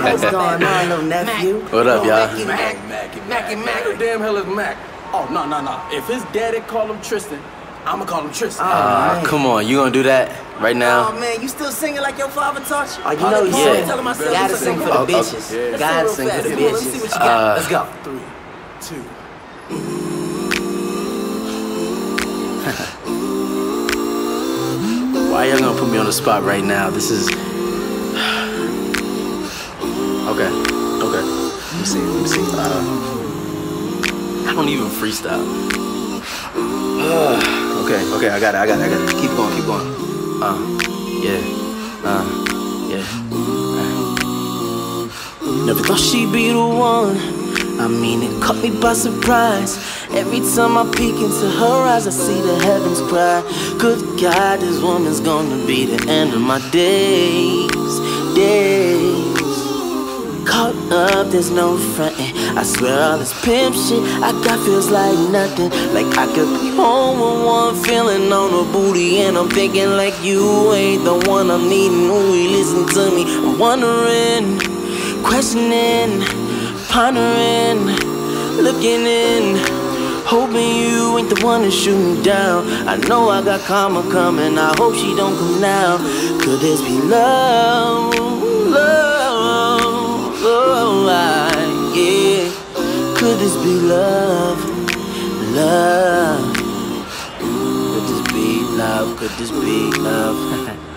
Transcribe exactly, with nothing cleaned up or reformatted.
What's going on, little nephew? What up, y'all? Mac, Mac, Mac, Mac, who the damn hell is Mac? Oh, no, no, no. If his daddy call him Tristan, I'ma call him Tristan. Ah, uh, come on, you gonna do that right now? Oh man, you still singing like your father taught you? Oh, you know you yeah. sing. You gotta sing for the Oh, oh, bitches. yeah. Gotta sing for the Let me see what bitches. you got. Uh, Let's go. Three, two. Why y'all gonna put me on the spot right now? This is okay. Okay. Let me see. Let me see. Uh, I don't even freestyle. Uh, okay. Okay. I got it. I got it. I got it. Keep going. Keep going. Uh, yeah. Uh, yeah. Uh. Never thought she'd be the one. I mean, it caught me by surprise. Every time I peek into her eyes, I see the heavens cry. Good God, this woman's gonna be the end of my days, days. Caught up, there's no frontin'. I swear all this pimp shit I got feels like nothing. Like I could be home with one feeling on the booty, and I'm thinking like you ain't the one I'm needing. Ooh, you listen to me, I'm wondering, questioning, pondering, looking in, hoping you ain't the one to shoot me down. I know I got karma coming, I hope she don't come now. Could this be love, love, love, I, yeah. Could this be love, love? Could this be love, could this be love?